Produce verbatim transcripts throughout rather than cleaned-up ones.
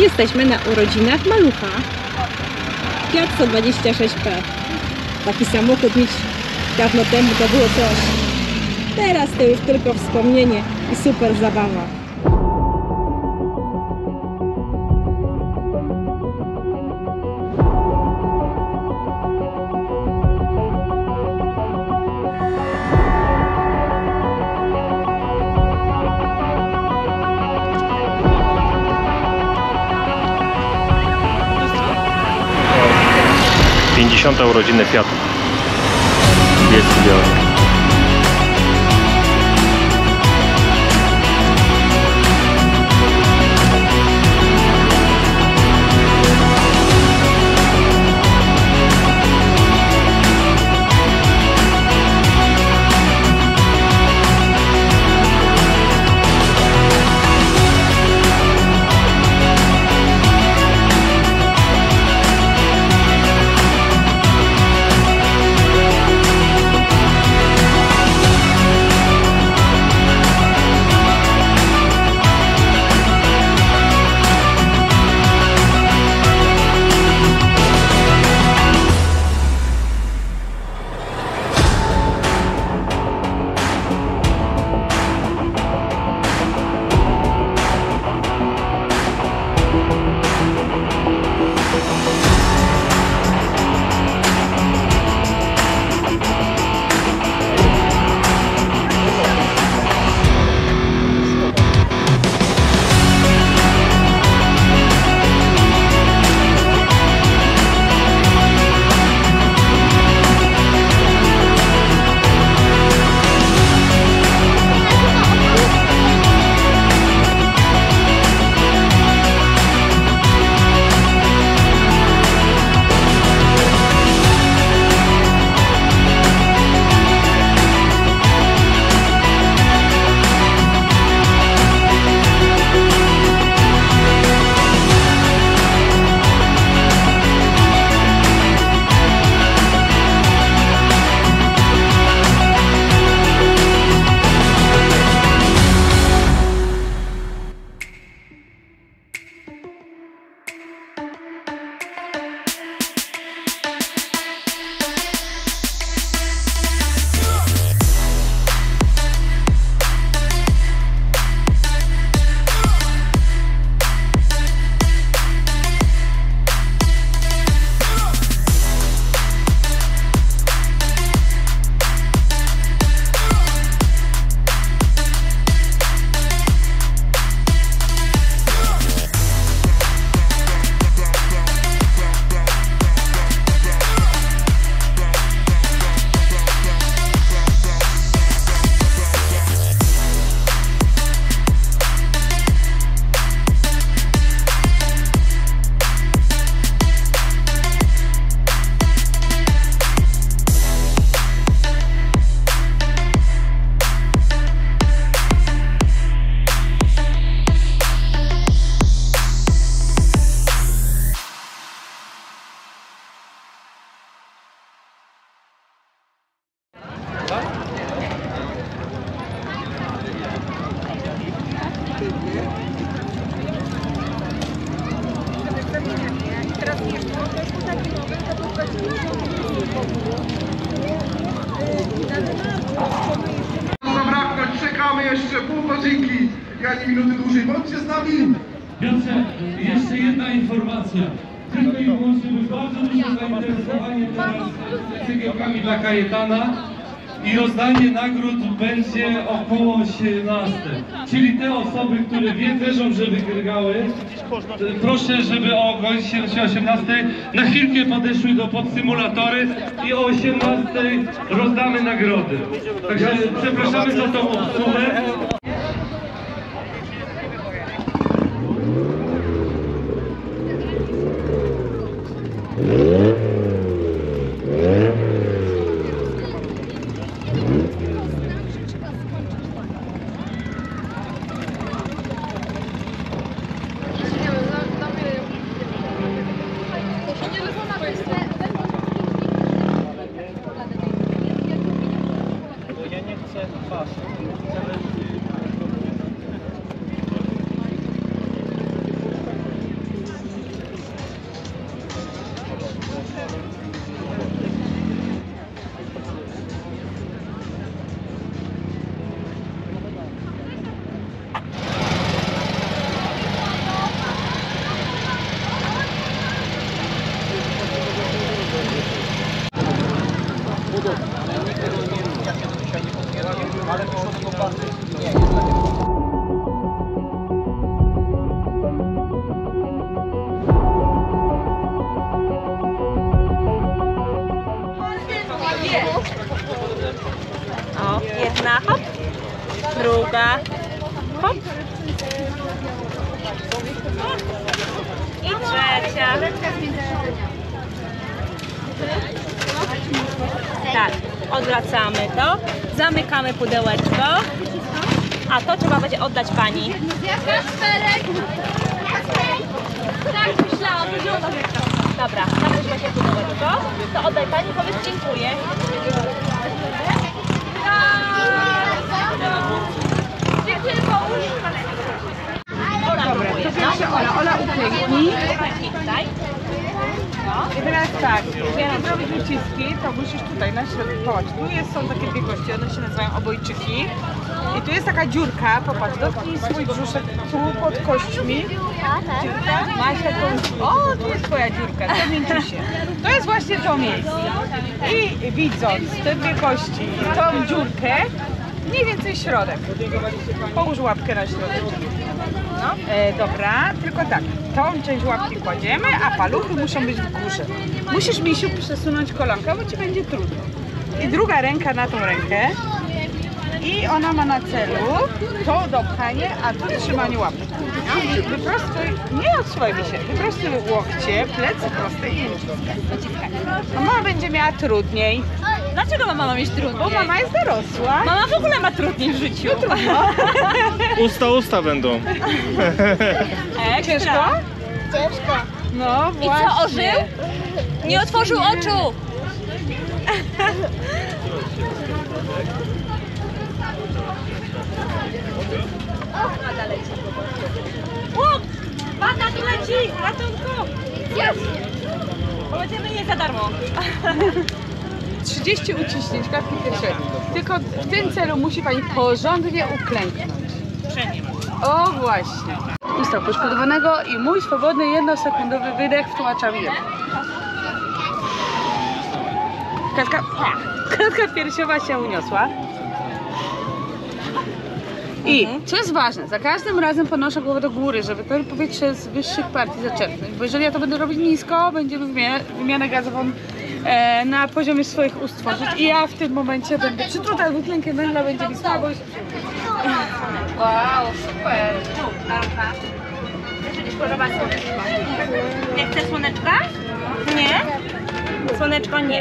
jesteśmy na urodzinach Malucha. Fiat sto dwadzieścia sześć P. Taki samochód mieć dawno temu to było coś. Teraz to już tylko wspomnienie i super zabawa. pięćdziesiąte urodziny Fiatu. Jest biały. Zabraknąć, czekamy jeszcze pół godzinki, ani minuty dłużej, bądźcie z nami! Piotrze, jeszcze jedna informacja. Tylko i wyłącznie bardzo duże zainteresowanie teraz cegiełkami dla Kajetana i rozdanie nagród będzie około osiemnastej. Czyli te osoby, które wierzą, że wygrywały, proszę, żeby o godzinie osiemnastej na chwilkę podeszły do podsymulatory i o osiemnastej rozdamy nagrody. Także przepraszamy za tą obsługę. Ja nie chcę was. O, jedna hop, druga hop i trzecia. Tak, odwracamy to, zamykamy pudełeczko, a to trzeba będzie oddać pani. Tak, myślałam, że ona Dobra, zabierz się pudełeczko, to oddaj pani, powiedz dziękuję. Dziękuję, połóż. Ola, Dobra, to pierwsze Ola, Ola uklęknij. tutaj. I teraz tak, żeby zrobić uciski, to musisz tutaj na środku, popatrz, tu jest, są takie dwie kości, one się nazywają obojczyki. I tu jest taka dziurka, popatrz, dotknij swój brzuszek tu pod kośćmi. Dziurka, masz taką, o, tu jest twoja dziurka, zamięci się. To jest właśnie to miejsce. I widząc te dwie kości i tą dziurkę, mniej więcej środek. Połóż łapkę na środek. No, e, dobra, tylko tak, tą część łapki kładziemy, a paluchy muszą być w górze. Musisz, misiu, przesunąć kolankę, bo ci będzie trudno. I druga ręka na tą rękę. I ona ma na celu to dopchanie, a tu trzymanie łapki. Wyprostuj, nie odsuwaj mi się, wyprostuj łokcie, plecy proste i naciskaj. A mama będzie miała trudniej. Dlaczego mama ma mieć trudniej? Bo mama jest dorosła. Mama w ogóle ma trudniej w życiu. Usta, usta będą. Ekstra. Ciężko? Ciężko. No I właśnie. co, ożył? Nie otworzył oczu. Chłop! Banda tu leci! Ratunku! Będziemy nie za darmo. trzydzieści uciśnięć klatki piersiowej. Tylko w tym celu musi pani porządnie uklęknąć. O właśnie. Usta poszkodowanego i mój swobodny jednosekundowy wydech wtłacza mi. Klatka, klatka piersiowa się uniosła. I co jest ważne, za każdym razem podnoszę głowę do góry, żeby to powietrze z wyższych partii zaczerpnąć. Bo jeżeli ja to będę robić nisko, będziemy wymianę, wymianę gazową e, na poziomie swoich ust tworzyć. I ja w tym momencie będę przytruta wyklękiem węgla, będzie mi słabo. Wow, super. Jeżeli podoba słoneczko. Nie chcesz słoneczka? Nie? Słoneczko nie.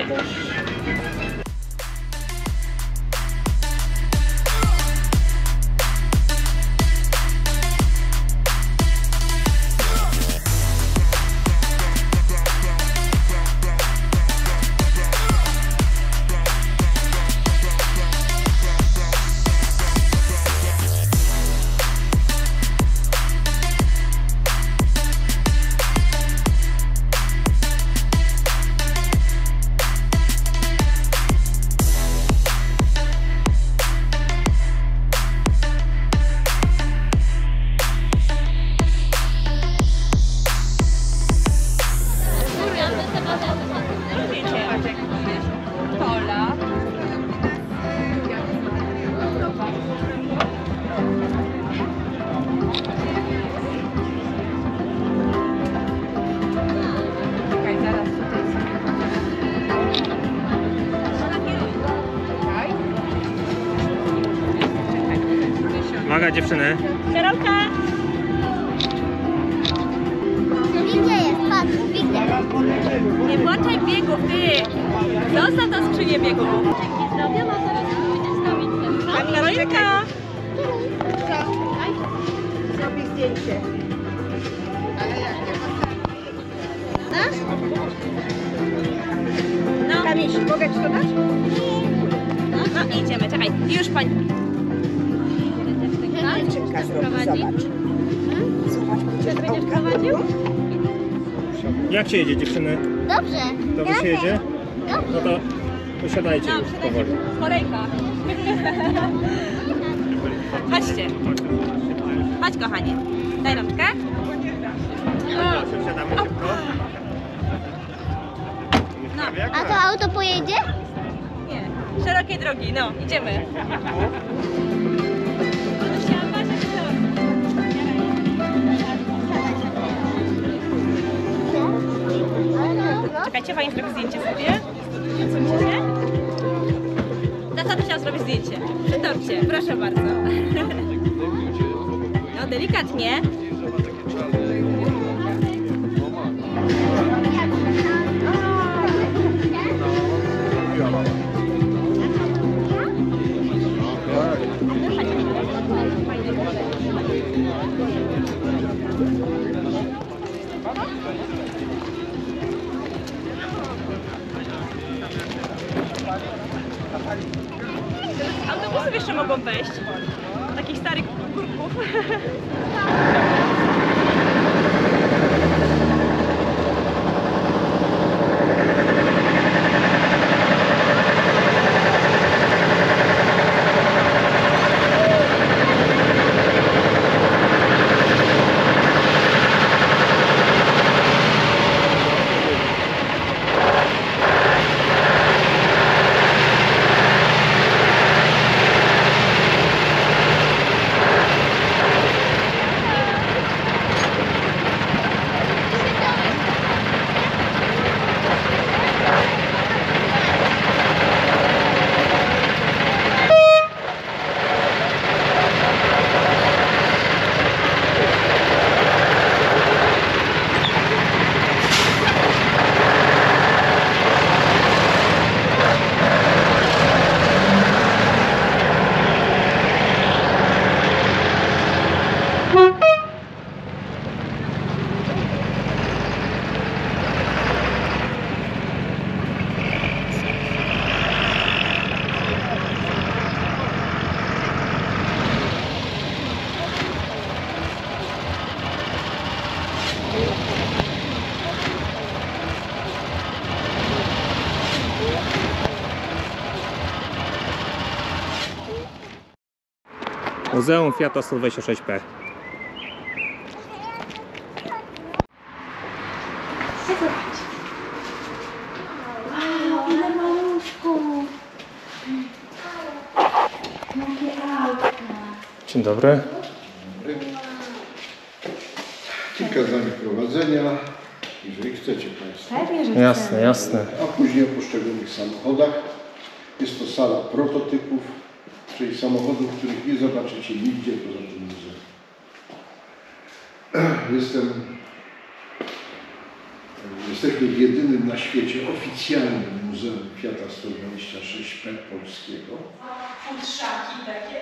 Uwaga dziewczyny. Karolka! Widzę jest, patrz, widzę. Nie włączaj biegów, ty! Zostaw tą skrzynię biegów. Zrobiona, teraz pójdę zrobić ten Karolka! Zrobię zdjęcie. No, Kamiś, mogę ci to dać? no idziemy, czekaj. Już pani. Dziewczynka zrobi, zobacz. Czy będziesz prowadził? Jak się jedzie dziewczyny? Dobrze. Dobrze się jedzie? No to usiadajcie No, już przydaj powoli. się kolejka. Chodźcie. Chodź kochanie. Daj rączkę. Siadamy szybko. No. A to auto pojedzie? Nie. szerokiej drogi, no, idziemy. Czekajcie, pani zrobi zdjęcie sobie. Co myślicie? Tata by chciał zrobić zdjęcie. Przy torcie, proszę bardzo. No, delikatnie. Autobusy jeszcze mogą wejść. Takich starych kurków. Muzeum Fiata sto dwadzieścia sześć P. Ile maluszków. Jakie autka. Dzień dobry. Kilka zdań wprowadzenia, jeżeli chcecie Państwo. Jasne, jasne. A później o poszczególnych samochodach. Jest to sala prototypów, czyli samochodów, których nie zobaczycie nigdzie poza tym muzeum. Jestem, jesteśmy w jedynym na świecie oficjalnym Muzeum Fiata sto dwadzieścia sześć P polskiego. Futrzaki takie.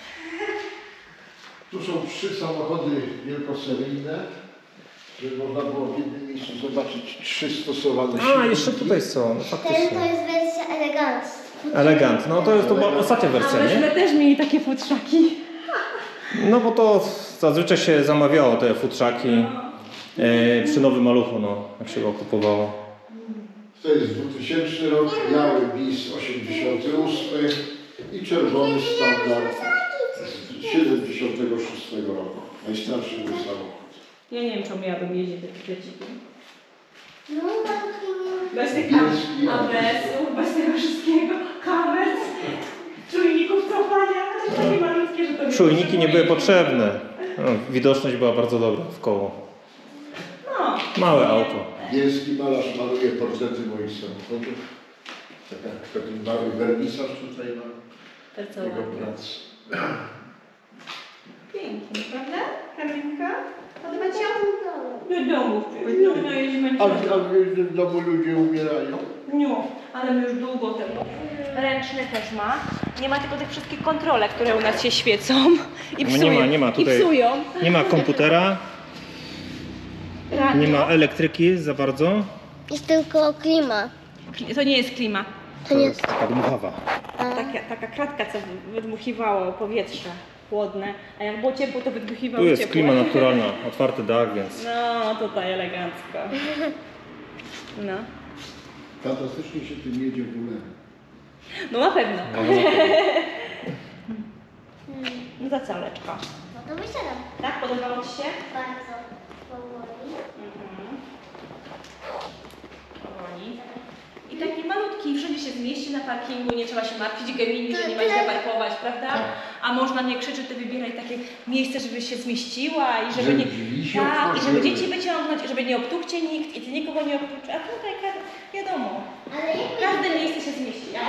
Tu są trzy samochody wielkoseryjne, żeby można było w jednym miejscu zobaczyć trzy stosowane A, silniki. jeszcze tutaj są, no Ten to faktycznie. jest wersja elegancka. Elegant, no to jest to była ostatnia wersja, Myśmy nie? też mieli takie futrzaki. No bo to zazwyczaj się zamawiało te futrzaki e, przy nowym maluchu, no, jak się go kupowało. To jest dwutysięczny rok, biały bis osiemdziesiąty ósmy i czerwony standard z siedemdziesiątego szóstego roku. Najstarszy był samochód. Ja nie wiem, czemu ja bym jeździł takie kreciki. No, taki nie... Bez tych Jest i A B S-ów, bez tego wszystkiego, kamer, czujników cofania, chociaż takie malutkie, że to nie Czujniki nie były potrzebuje. potrzebne. No, widoczność była bardzo dobra w koło. No. Małe auto. Bielski malarz maluje portrety moich samochodów. Taka, taki mały wernisaż tutaj ma To jego pracy. Pięknie, prawda? Karolinka? Podoba Ci się? No. Do domu. No, no, jest A, a w domu ludzie umierają? No, ale my już długo temu. Ręczny też ma. Nie ma tylko tych wszystkich kontrolek, które u nas się świecą i No psują. nie ma, nie ma tutaj- I psują. Nie ma komputera, Radio. nie ma elektryki za bardzo. Jest tylko klima. Kli- To nie jest klima. To nie jest... taka dmuchawa. Taka, taka kratka, co wydmuchiwało powietrze chłodne, a jak było ciepło, to wydmuchiwało Tu jest ciepłe. klima naturalna, otwarty dach, więc... No, tutaj elegancko. No, Fantastycznie się tym jedzie w ogóle. no na pewno. No, no, No za caleczko. No to wysiadam. Tak? Podobało Ci się? Bardzo powoli. Mhm. Powoli. I taki malutki trójki, wszędzie się zmieści na parkingu, nie trzeba się martwić Gemini, że nie ma gdzie parkować, prawda? A można nie krzyczeć, ty wybieraj takie miejsce, żeby się zmieściła i żeby Żeby nie... drzwi się Tak, i żeby otworzyły. dzieci wyciągnąć, i żeby nie obtukcie nikt i ty nikogo nie obtuczy, a tutaj ka- wiadomo, Ale jak każde miejsce się zmieści.